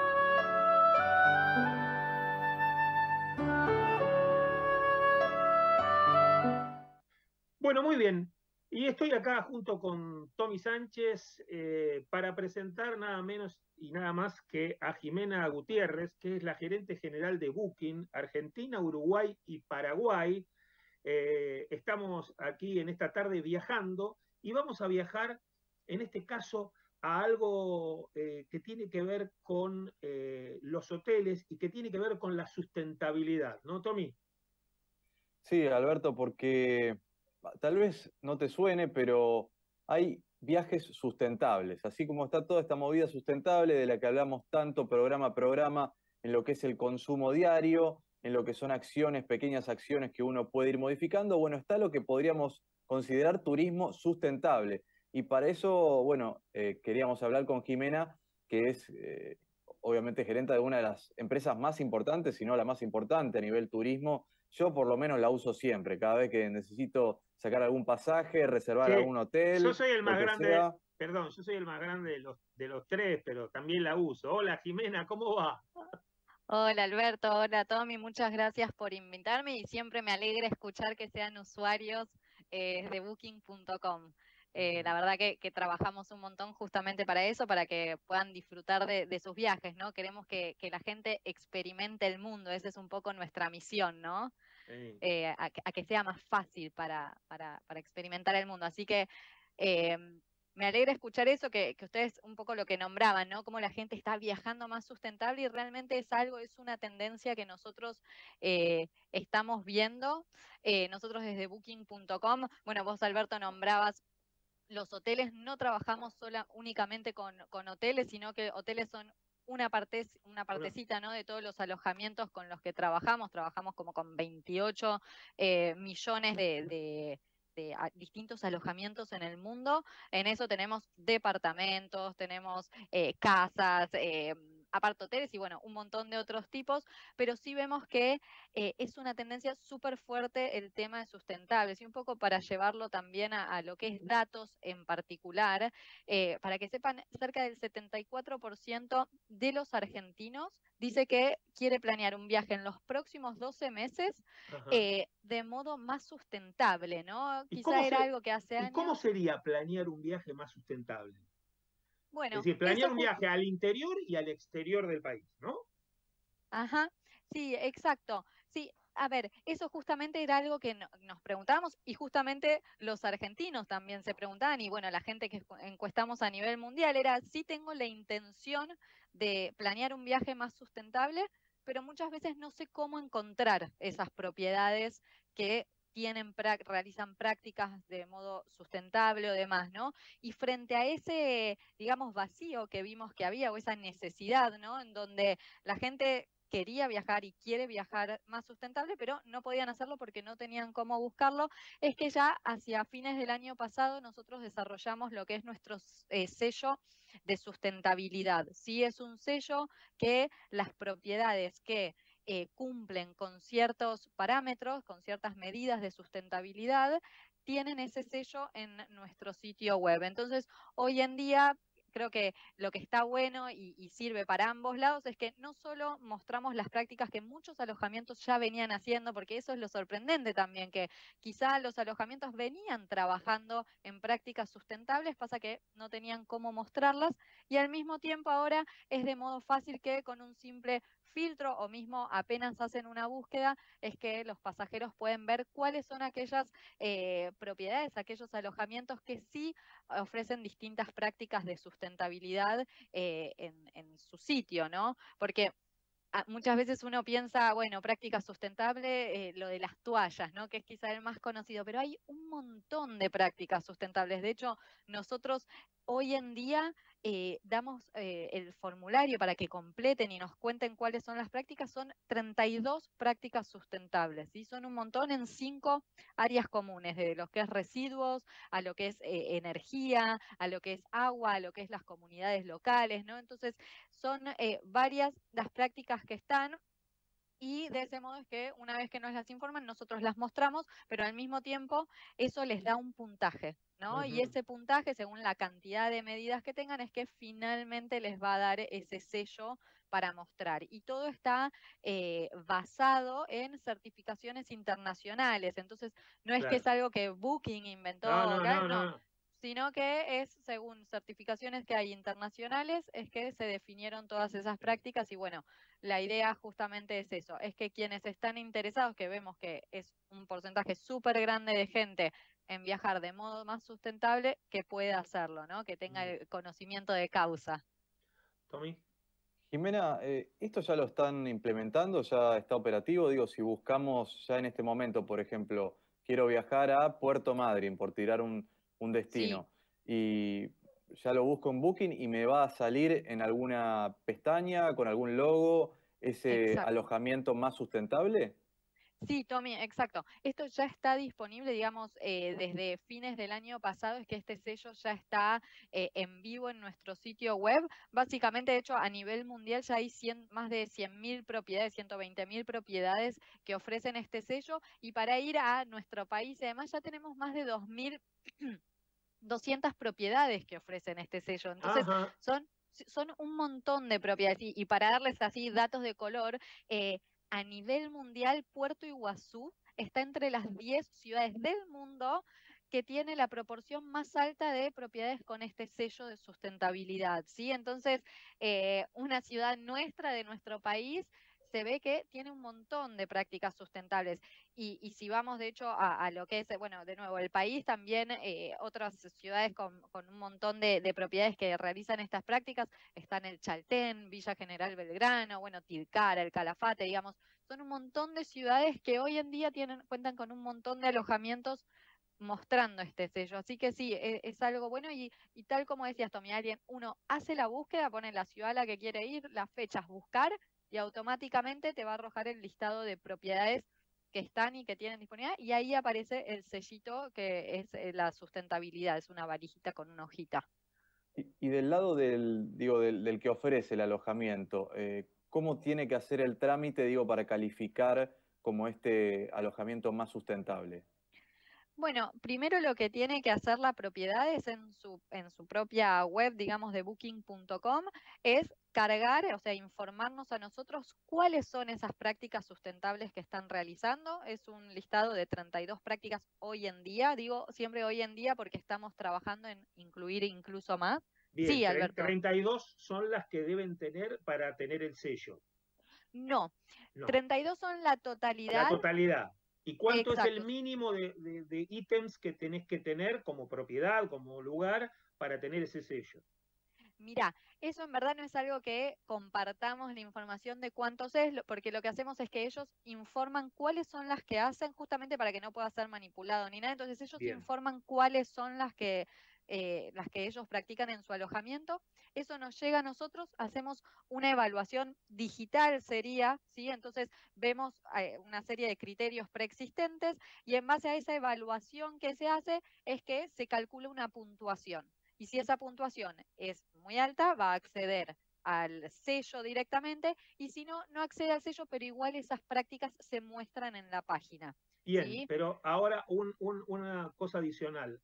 Bueno, muy bien. Y estoy acá junto con Tommy Sánchez para presentar nada menos y nada más que a Jimena Gutiérrez, que es la gerente general de Booking, Argentina, Uruguay y Paraguay. Estamos aquí en esta tarde viajando y vamos a viajar, en este caso, a algo que tiene que ver con los hoteles y que tiene que ver con la sustentabilidad, ¿no, Tommy? Sí, Alberto, porque tal vez no te suene, pero hay viajes sustentables, así como está toda esta movida sustentable de la que hablamos tanto programa a programa, en lo que es el consumo diario, en lo que son acciones, pequeñas acciones que uno puede ir modificando, bueno, está lo que podríamos considerar turismo sustentable. Y para eso, bueno, queríamos hablar con Jimena, que es obviamente gerente de una de las empresas más importantes, si no la más importante a nivel turismo. Yo por lo menos la uso siempre, cada vez que necesito sacar algún pasaje, reservar Sí, algún hotel, yo soy el lo más que grande, sea. perdón, yo soy el más grande de los tres, pero también la uso. Hola Jimena, ¿cómo va? Hola Alberto, hola Tommy, muchas gracias por invitarme y siempre me alegra escuchar que sean usuarios de Booking.com. La verdad que trabajamos un montón justamente para eso, para que puedan disfrutar de sus viajes, ¿no? Queremos que la gente experimente el mundo, esa es un poco nuestra misión, ¿no? Sí. A que sea más fácil para experimentar el mundo. Así que eh, me alegra escuchar eso, que ustedes un poco lo que nombraban, ¿no? Cómo la gente está viajando más sustentable y realmente es algo, es una tendencia que nosotros estamos viendo. Nosotros desde Booking.com, bueno, vos Alberto nombrabas los hoteles, no trabajamos únicamente con hoteles, sino que hoteles son una partecita, ¿no? De todos los alojamientos con los que trabajamos. Trabajamos como con 28 millones de distintos alojamientos en el mundo. En eso tenemos departamentos, tenemos casas, apartoteles y bueno, un montón de otros tipos, pero sí vemos que es una tendencia súper fuerte el tema de sustentables y un poco para llevarlo también a lo que es datos en particular, para que sepan, cerca del 74% de los argentinos dice que quiere planear un viaje en los próximos 12 meses Ajá. de modo más sustentable, ¿no? ¿Y Quizá era algo que hace ¿Y cómo años. sería planear un viaje más sustentable? Es Bueno, decir, planear eso un viaje al interior y al exterior del país, ¿no? Ajá, sí, exacto. Sí, a ver, eso justamente era algo que nos preguntábamos y justamente los argentinos también se preguntaban y bueno, la gente que encuestamos a nivel mundial era si tengo la intención de planear un viaje más sustentable, pero muchas veces no sé cómo encontrar esas propiedades que realizan prácticas de modo sustentable o demás, ¿no? Y frente a ese, digamos, vacío que vimos que había o esa necesidad, ¿no? En donde la gente quería viajar y quiere viajar más sustentable, pero no podían hacerlo porque no tenían cómo buscarlo, es que ya hacia fines del año pasado nosotros desarrollamos lo que es nuestro sello de sustentabilidad. Sí, es un sello que las propiedades que cumplen con ciertos parámetros, con ciertas medidas de sustentabilidad, tienen ese sello en nuestro sitio web. Entonces, hoy en día creo que lo que está bueno y sirve para ambos lados es que no solo mostramos las prácticas que muchos alojamientos ya venían haciendo, porque eso es lo sorprendente también, que quizá los alojamientos venían trabajando en prácticas sustentables, pasa que no tenían cómo mostrarlas, y al mismo tiempo ahora es de modo fácil que con un simple filtro o mismo apenas hacen una búsqueda, es que los pasajeros pueden ver cuáles son aquellas propiedades, aquellos alojamientos que sí ofrecen distintas prácticas de sustentabilidad en su sitio, ¿no? Porque muchas veces uno piensa, bueno, práctica sustentable, lo de las toallas, ¿no? Que es quizá el más conocido, pero hay un montón de prácticas sustentables. De hecho, nosotros hoy en día damos el formulario para que completen y nos cuenten cuáles son las prácticas. Son 32 prácticas sustentables, ¿sí? Son un montón en 5 áreas comunes, de lo que es residuos, a lo que es energía, a lo que es agua, a lo que es las comunidades locales, ¿no? Entonces, son varias las prácticas que están y de ese modo es que una vez que nos las informan, nosotros las mostramos, pero al mismo tiempo eso les da un puntaje, ¿no? Y ese puntaje, según la cantidad de medidas que tengan, es que finalmente les va a dar ese sello para mostrar. Y todo está basado en certificaciones internacionales. Entonces, no es que es algo que Booking inventó, no, sino que es según certificaciones que hay internacionales, es que se definieron todas esas prácticas y bueno, la idea justamente es eso, es que quienes están interesados, que vemos que es un porcentaje súper grande de gente en viajar de modo más sustentable, que pueda hacerlo, ¿no? Que tenga el conocimiento de causa. Tommy. Jimena, ¿esto ya lo están implementando? ¿Ya está operativo? Digo, si buscamos ya en este momento, por ejemplo, quiero viajar a Puerto Madryn, por tirar un destino, y ya lo busco en Booking y me va a salir en alguna pestaña, con algún logo, ese alojamiento más sustentable. Sí, Tommy, exacto. Esto ya está disponible, digamos, desde fines del año pasado, es que este sello ya está en vivo en nuestro sitio web. Básicamente, de hecho, a nivel mundial ya hay más de 100.000 propiedades, 120.000 propiedades que ofrecen este sello. Y para ir a nuestro país, además, ya tenemos más de 2.200 propiedades que ofrecen este sello. Entonces, son un montón de propiedades. Y para darles así datos de color, a nivel mundial, Puerto Iguazú está entre las 10 ciudades del mundo que tiene la proporción más alta de propiedades con este sello de sustentabilidad, ¿sí? Entonces, una ciudad nuestra, de nuestro país, se ve que tiene un montón de prácticas sustentables. Y si vamos, de hecho, a lo que es, bueno, de nuevo, el país también, otras ciudades con un montón de propiedades que realizan estas prácticas, están el Chaltén, Villa General Belgrano, bueno, Tilcara, el Calafate, digamos, son un montón de ciudades que hoy en día cuentan con un montón de alojamientos mostrando este sello. Así que sí, es algo bueno y tal como decías, Tommy, uno hace la búsqueda, pone la ciudad a la que quiere ir, las fechas, buscar, y automáticamente te va a arrojar el listado de propiedades que están y que tienen disponibilidad, y ahí aparece el sellito que es la sustentabilidad, es una varijita con una hojita. Y del lado del que ofrece el alojamiento, ¿cómo tiene que hacer el trámite, para calificar como este alojamiento más sustentable? Bueno, primero lo que tiene que hacer la propiedad es en su propia web, digamos, de booking.com, es cargar, o sea, informarnos a nosotros cuáles son esas prácticas sustentables que están realizando. Es un listado de 32 prácticas hoy en día, digo siempre hoy en día porque estamos trabajando en incluir incluso más. Bien, Sí, Alberto. 32 son las que deben tener para tener el sello. No, 32 son la totalidad. La totalidad. ¿Y cuánto es el mínimo de ítems que tenés que tener como propiedad, como lugar, para tener ese sello? Mira, eso en verdad no es algo que compartamos la información de cuántos es, porque lo que hacemos es que ellos informan cuáles son las que hacen, justamente para que no pueda ser manipulado ni nada. Entonces ellos informan cuáles son las que ellos practican en su alojamiento. Eso nos llega a nosotros, hacemos una evaluación digital, sería, ¿sí? Entonces vemos una serie de criterios preexistentes y en base a esa evaluación que se hace es que se calcula una puntuación. Y si esa puntuación es muy alta, va a acceder al sello directamente, y si no, no accede al sello, pero igual esas prácticas se muestran en la página. Bien, ¿sí? Pero ahora una cosa adicional.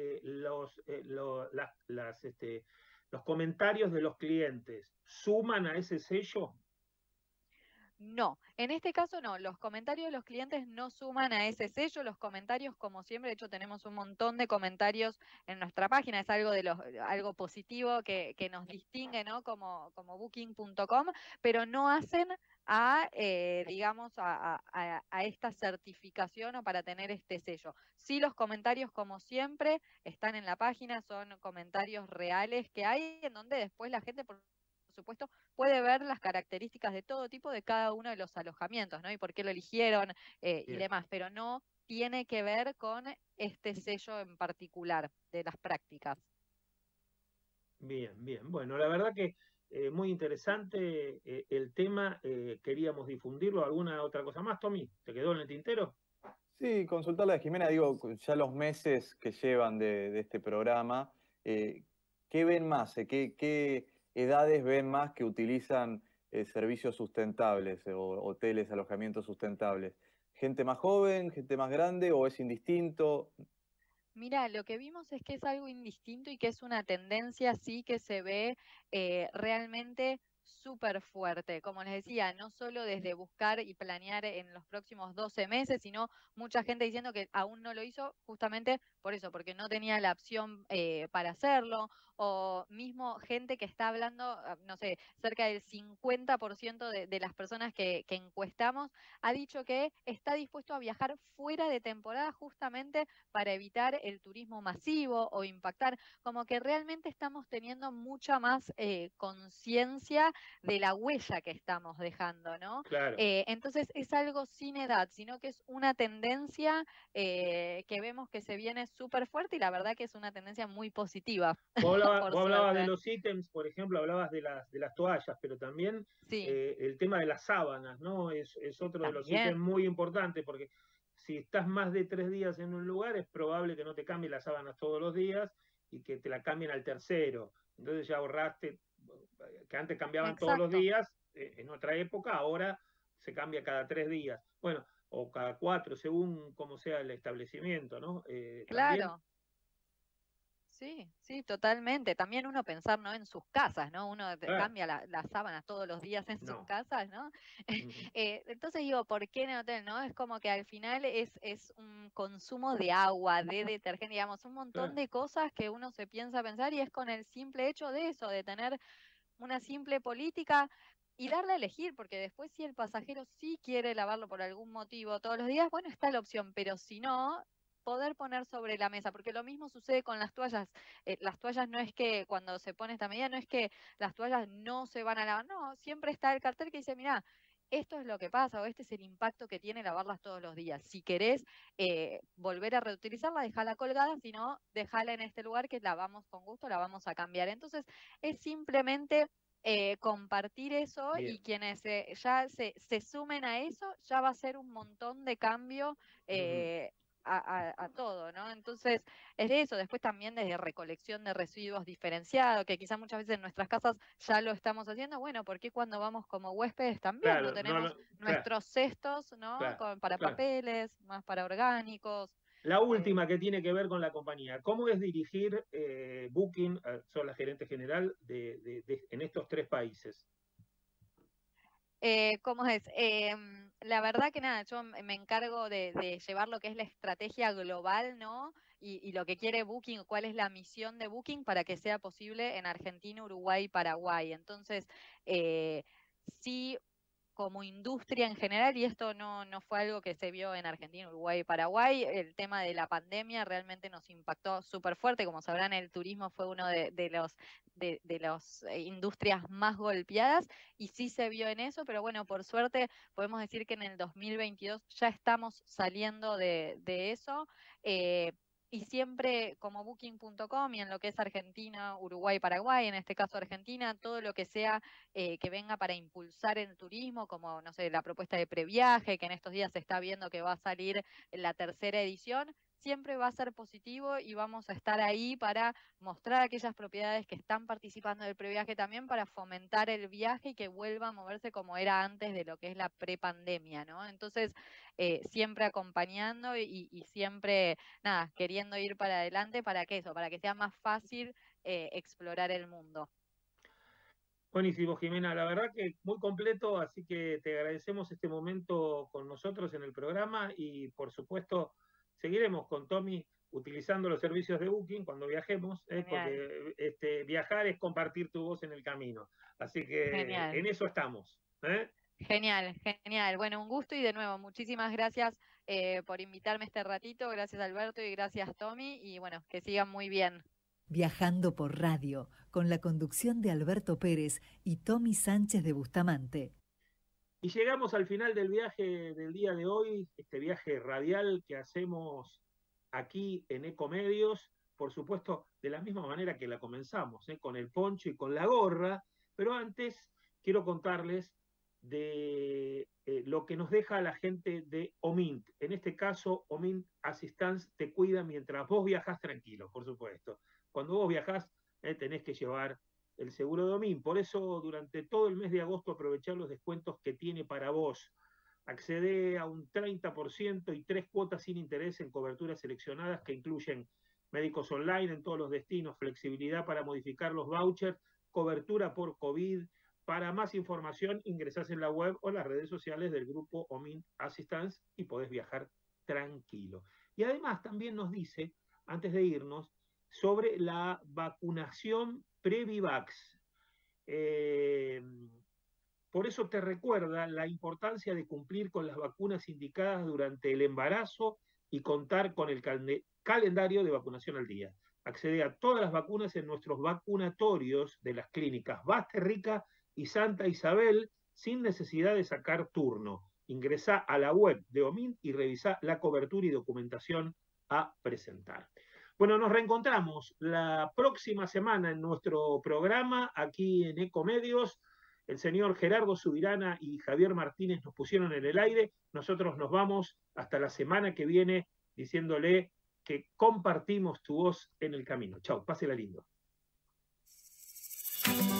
Los comentarios de los clientes, ¿suman a ese sello? No, en este caso no, los comentarios de los clientes no suman a ese sello. Los comentarios, como siempre, de hecho tenemos un montón de comentarios en nuestra página, es algo positivo que nos distingue, ¿no? como booking.com, pero no hacen digamos, a esta certificación o para tener este sello. Sí, los comentarios, como siempre, están en la página, son comentarios reales que hay, en donde después la gente, por supuesto, puede ver las características de todo tipo de cada uno de los alojamientos, ¿no? Y por qué lo eligieron y demás, pero no tiene que ver con este sello en particular de las prácticas. Bien, bien. Bueno, la verdad que muy interesante el tema, queríamos difundirlo. ¿Alguna otra cosa más, Tommy? ¿Te quedó en el tintero? Sí, consultarle a Jimena, ya los meses que llevan de este programa, ¿qué ven más? ¿Qué edades ven más que utilizan servicios sustentables o hoteles, alojamientos sustentables? ¿Gente más joven, gente más grande o es indistinto? Mira, lo que vimos es que es algo indistinto y que es una tendencia, sí, que se ve realmente súper fuerte. Como les decía, no solo desde buscar y planear en los próximos 12 meses, sino mucha gente diciendo que aún no lo hizo justamente por eso, porque no tenía la opción para hacerlo, o mismo gente que está hablando, no sé, cerca del 50% de las personas que encuestamos ha dicho que está dispuesto a viajar fuera de temporada justamente para evitar el turismo masivo o impactar, como que realmente estamos teniendo mucha más conciencia de la huella que estamos dejando, ¿no? Claro. Entonces es algo sin edad, sino que es una tendencia que vemos que se viene súper fuerte y la verdad que es una tendencia muy positiva. por Vos hablabas de suerte. los ítems, por ejemplo, hablabas de las toallas, pero también Sí. el tema de las sábanas, ¿no? Es otro de los También. ítems muy importantes, porque si estás más de 3 días en un lugar, es probable que no te cambien las sábanas todos los días y que te la cambien al tercero. Entonces ya ahorraste, que antes cambiaban todos los Exacto. días, en otra época, ahora se cambia cada 3 días. Bueno, o cada 4, según como sea el establecimiento, ¿no? También, Claro. Sí, sí, totalmente. También uno pensar, ¿no? En sus casas, ¿no? Uno Claro. cambia las sábanas todos los días en sus No. casas, ¿no? Ujú. Entonces digo, ¿por qué en el hotel, no? Es como que al final es un consumo de agua, de detergente, digamos, un montón Claro. de cosas que uno se piensa a pensar y es con el simple hecho de eso, de tener una simple política y darle a elegir, porque después si el pasajero sí quiere lavarlo por algún motivo todos los días, bueno, está la opción, pero si no, poder poner sobre la mesa, porque lo mismo sucede con las toallas. Las toallas no es que cuando se pone esta medida, no es que las toallas no se van a lavar, no, siempre está el cartel que dice, mira, esto es lo que pasa o este es el impacto que tiene lavarlas todos los días. Si querés volver a reutilizarla, dejala colgada, si no, dejala en este lugar que la vamos con gusto, la vamos a cambiar. Entonces, es simplemente compartir eso Bien. y quienes ya se sumen a eso, ya va a ser un montón de cambio a todo, ¿no? Entonces, es de eso. Después también desde recolección de residuos diferenciado, que quizás muchas veces en nuestras casas ya lo estamos haciendo. Bueno, porque cuando vamos como huéspedes también no Claro, tenemos claro, nuestros cestos, ¿no? claro, Para claro. papeles, más para orgánicos. La última que tiene que ver con la compañía. ¿Cómo es dirigir Booking, sos la gerente general, en estos 3 países? ¿Cómo es? La verdad que nada, yo me encargo de llevar lo que es la estrategia global, ¿no? Y lo que quiere Booking, cuál es la misión de Booking para que sea posible en Argentina, Uruguay y Paraguay. Entonces, sí, como industria en general, y esto no fue algo que se vio en Argentina, Uruguay y Paraguay, el tema de la pandemia realmente nos impactó súper fuerte. Como sabrán, el turismo fue uno de las industrias más golpeadas y sí se vio en eso, pero bueno, por suerte podemos decir que en el 2022 ya estamos saliendo de eso. Y siempre como Booking.com y en lo que es Argentina, Uruguay, Paraguay, en este caso Argentina, todo lo que sea que venga para impulsar el turismo, como, no sé, la propuesta de previaje, que en estos días se está viendo que va a salir en la 3ª edición, siempre va a ser positivo y vamos a estar ahí para mostrar a aquellas propiedades que están participando del previaje también para fomentar el viaje y que vuelva a moverse como era antes de lo que es la prepandemia, ¿no? Entonces, siempre acompañando y siempre, nada, queriendo ir para adelante para que eso, para que sea más fácil explorar el mundo. Buenísimo, Jimena. La verdad que muy completo, así que te agradecemos este momento con nosotros en el programa y, por supuesto, seguiremos con Tommy utilizando los servicios de Booking cuando viajemos, porque viajar es compartir tu voz en el camino. Así que Genial. en eso estamos. Genial, genial. Bueno, un gusto y de nuevo, muchísimas gracias por invitarme este ratito. Gracias, Alberto, y gracias, Tommy. Y bueno, que sigan muy bien. Viajando por radio, con la conducción de Alberto Pérez y Tommy Sánchez de Bustamante. Y llegamos al final del viaje del día de hoy, este viaje radial que hacemos aquí en Ecomedios, por supuesto, de la misma manera que la comenzamos, con el poncho y con la gorra, pero antes quiero contarles de lo que nos deja la gente de Omint. En este caso, Omint Assistance te cuida mientras vos viajás tranquilo, por supuesto. Cuando vos viajás, tenés que llevar el seguro de OMINT. Por eso, durante todo el mes de agosto, aprovechar los descuentos que tiene para vos. Accede a un 30% y 3 cuotas sin interés en coberturas seleccionadas que incluyen médicos online en todos los destinos, flexibilidad para modificar los vouchers, cobertura por COVID. Para más información, ingresás en la web o en las redes sociales del grupo OMINT Assistance y podés viajar tranquilo. Y además también nos dice, antes de irnos, sobre la vacunación Previvax. Por eso te recuerda la importancia de cumplir con las vacunas indicadas durante el embarazo y contar con el calendario de vacunación al día. Accede a todas las vacunas en nuestros vacunatorios de las clínicas Basterrica y Santa Isabel sin necesidad de sacar turno. Ingresá a la web de OMINT y revisá la cobertura y documentación a presentar. Bueno, nos reencontramos la próxima semana en nuestro programa aquí en Ecomedios. El señor Gerardo Subirana y Javier Martínez nos pusieron en el aire. Nosotros nos vamos hasta la semana que viene diciéndole que compartimos tu voz en el camino. Chau, pásela lindo.